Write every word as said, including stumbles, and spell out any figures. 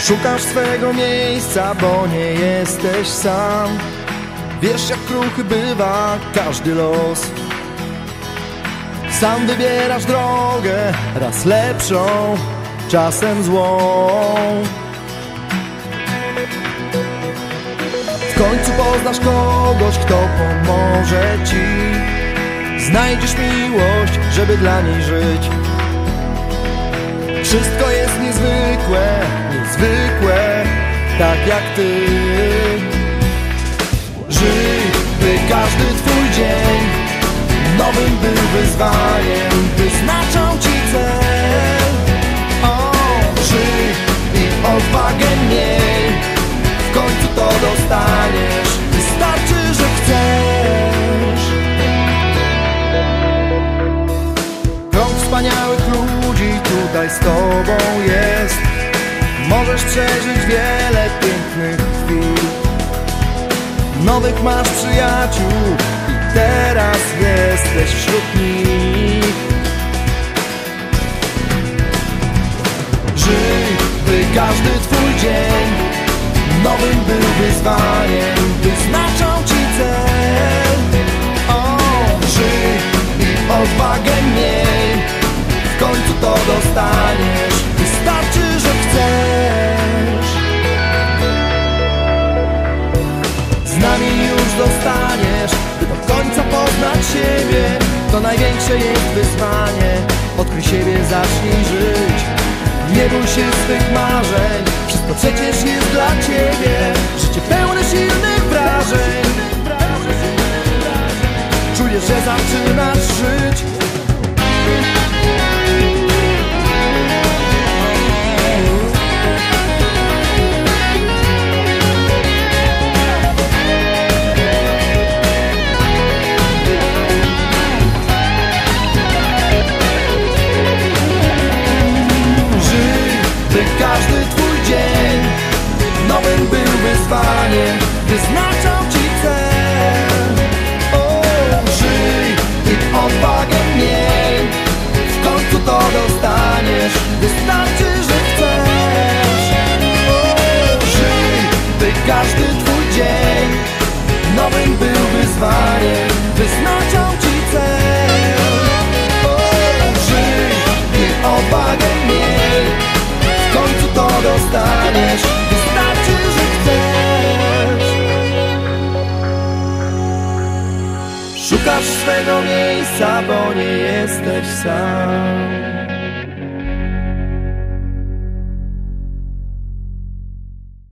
Szukasz swego miejsca, bo nie jesteś sam. Wiesz, jak kruchy bywa każdy los. Sam wybierasz drogę, raz lepszą, czasem złą. W końcu poznasz kogoś, kto pomoże ci. Znajdziesz miłość, żeby dla niej żyć. Wszystko jest niezwykłe, niezwykłe, tak jak ty. Żyj, by każdy twój dzień nowym był wyzwaniem, wyznaczał ci cel. O, żyj i odwagę miej, w końcu to dostaniesz, wystarczy, że chcesz. Krąg wspaniałych ludzi tutaj z tobą jest. Możesz przeżyć wiele pięknych chwil. Nowych masz przyjaciół i teraz jesteś wśród nich. Żyj, by każdy twój dzień nowym był wyzwaniem, wyznaczał ci cel. O, żyj i odwagę miej, w końcu to dostaniesz, wystarczy, że chcesz. Z nami już zostaniesz, by do końca poznać siebie. To największe jest wyzwanie, odkryj siebie, zacznij żyć. Nie bój się swych marzeń, wszystko przecież jest dla ciebie. Życie pełne silnych wrażeń. Czujesz, że zaczynasz żyć. By każdy twój dzień nowym był wyzwaniem, wyznaczał ci cel. O, żyj i odwagę miej, w końcu to dostaniesz, wystarczy, że chcesz. O, żyj, by każdy twój dzień nowym był wyzwaniem, wyznaczał ci cel. O, żyj i odwagę miej, w końcu to dostaniesz, wystarczy, że chcesz. Szukasz swego miejsca, bo nie jesteś sam.